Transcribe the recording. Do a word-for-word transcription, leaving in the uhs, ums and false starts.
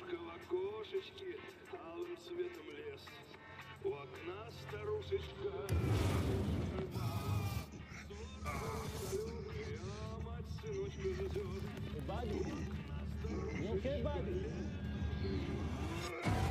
Старушка в окошечке алым цветом лес. У окна старушечка. А мать сыночка ждет. Hey, buddy. You okay, buddy?